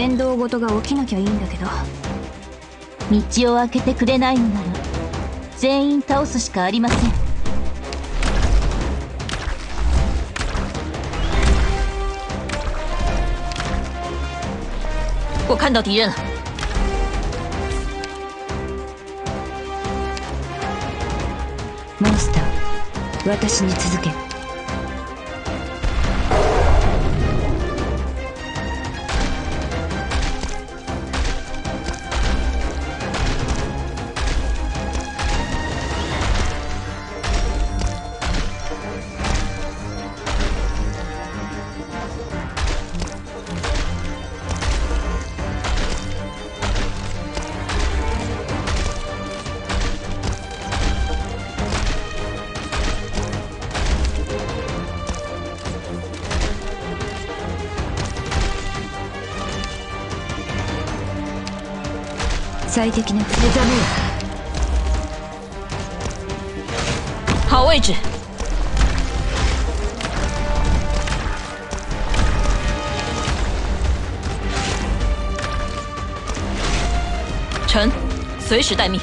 面倒事が起きなきゃいいんだけど。 道を開けてくれないのなら全員倒すしかありません。 我看到敌人了。 モンスター、私に続け。最適な目覚めよ。 好位置。臣随时待命。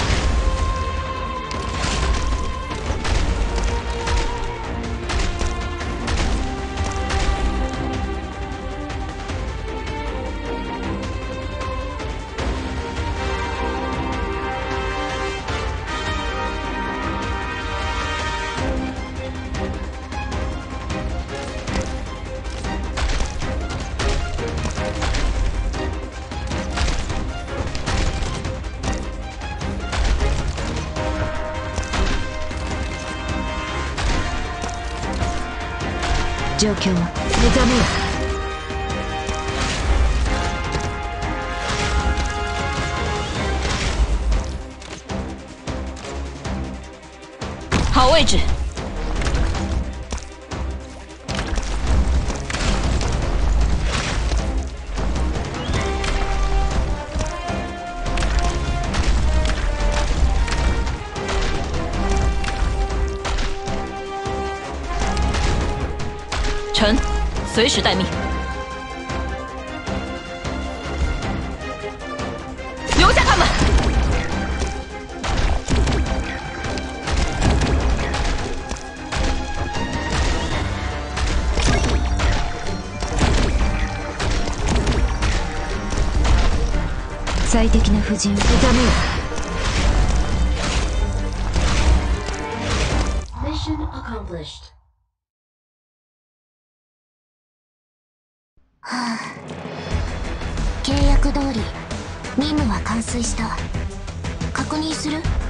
状況は目覚めよ。 好位置。臣随时待命。留下他们！ 最適な布陣を目覚めよ。 Mission accomplished. はあ、契約通り任務は完遂した。確認する？